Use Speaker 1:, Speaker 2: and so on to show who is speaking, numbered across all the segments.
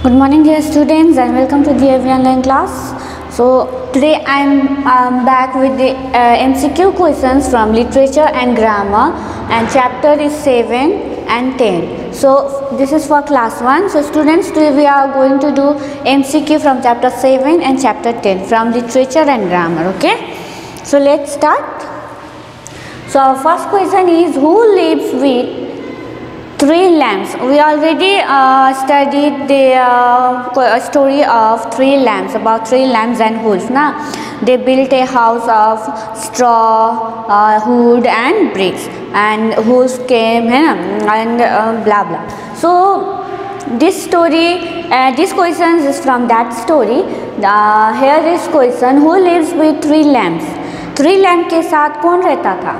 Speaker 1: Good morning dear students and welcome to the AV online class. So today I am back with the MCQ questions from literature and grammar, and chapter is 7 and 10. So this is for class 1. So students, today we are going to do MCQ from chapter 7 and chapter 10 from literature and grammar. Okay, so let's start. So our first question is, who lives with three lamps? We already studied the story of three lamps, about three lamps and wolves. Now they built a house of straw, wood and bricks, and wolves came and blah blah. So this story, this question is from that story. Here is question, who lives with three lamps? Three lamp के साथ कौन रहता था?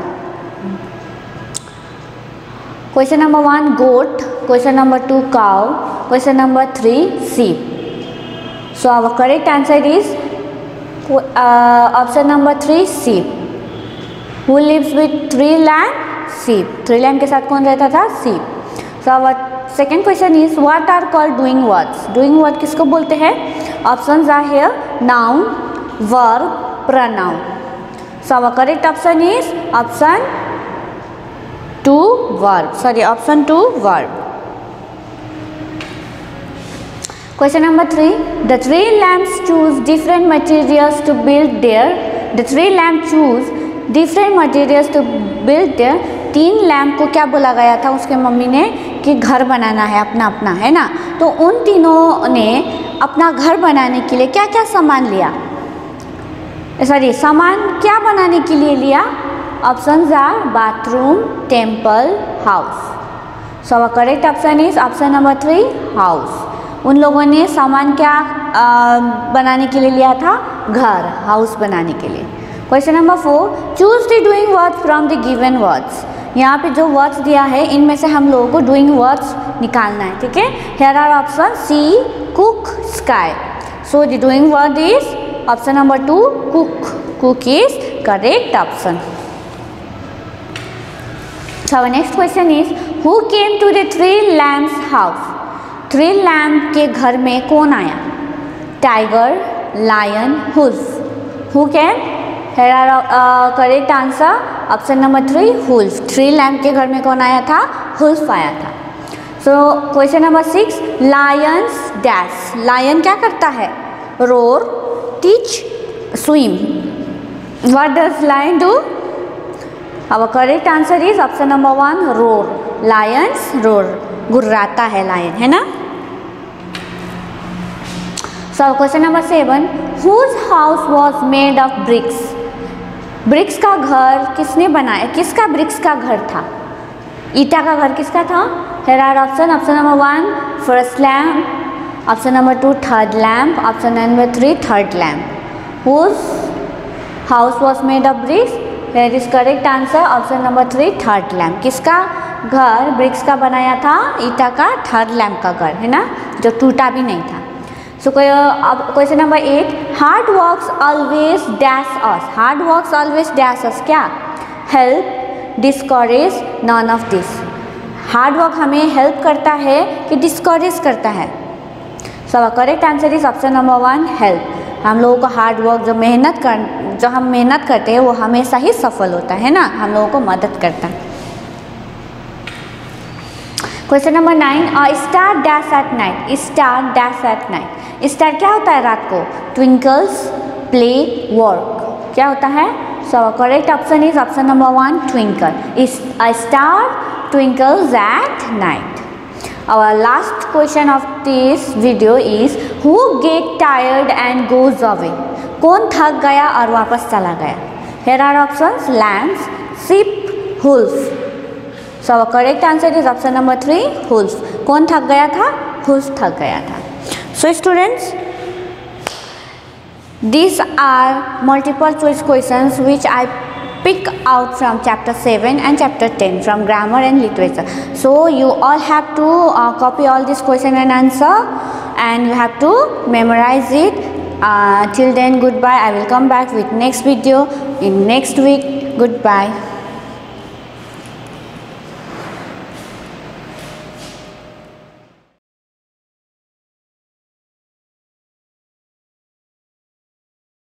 Speaker 1: Question number 1 goat, question number 2 cow, question number 3 sheep. So our correct answer is option number 3 sheep. Who lives with three lamb? Sheep. Three lamb के साथ कौन रहता था? Sheep. So our second question is, what are called doing words? Doing word किसको बोलते हैं? Options are here: noun, verb, pronoun. So our correct option is option 2 verb. Option 2 verb. Question number 3. The three lamps choose different materials to build their. The three lamps choose different materials to build their. तीन lamp को क्या बोला गया था उसके mummy ने कि घर बनाना है अपना अपना, है ना? तो उन तीनों ने अपना घर बनाने के लिए क्या क्या सामान लिया? सामान क्या बनाने के लिए लिया? Options are bathroom, temple, house. So our correct option is option number 3 house. उन लोगों ने सामान क्या बनाने के लिए लिया था? घर, हाउस बनाने के लिए. Question number 4. Choose the doing words from the given words. यहाँ पे जो words दिया है इनमें से हम लोगों को doing words निकालना है, ठीक है? Here are options: see, cook, sky. So the doing word is option number 2 cook. Cook is correct option. So our next question is, who came to the three lamps house? Three lamp के घर में कौन आया? Tiger, lion, wolf. Who came? Here are correct answer option number 3 wolf. Three lamp के घर में कौन आया था? wolf आया था. So question number 6, lions dash. Lion क्या करता है? Roar, teach, swim. What does lion do? Our correct answer is option number 1 roar. Lions roar. गुर्राता है lion, है ना? So question number 7, whose house was made of bricks? Bricks का घर किसने बनाया? किसका bricks का घर था? ईटा का घर किसका था? Here are option. Option number 1 first lamp, option number 2 third lamp, option number 3 third lamp. Whose house was made of bricks? Here is correct answer option number 3 third lamp. किसका घर ब्रिक्स का बनाया था? ईटा का थर्ड लैम्प का घर, है ना, जो टूटा भी नहीं था. So question number 8, hard works always dash us. Hard works always dash us क्या? Help, discourage, none of this. Hard work हमें हेल्प करता है कि डिस्करेज करता है? So correct answer is option number 1 help. हम लोगों को हार्ड वर्क जो हम मेहनत करते हैं वो हमेशा ही सफल होता है ना, हम लोगों को मदद करता है. Question number 9, star dash at night. Star dash at night. Star क्या होता है रात को? Twinkles, play, work. क्या होता है? So correct option is option number 1 twinkle. Star twinkles at night. Our last question of this video is, who get tired and goes away? कौन थक गया और वापस चला गया? Here are options: lambs, sheep, wolf. So our correct answer is option number 3 wolf. कौन थक गया था? wolf थक गया था. So students, these are multiple choice questions which I pick out from chapter 7 and chapter 10 from grammar and literature. So you all have to copy all this question and answer, and you have to memorize it. Till then, goodbye. I will come back with next video in next week. Goodbye.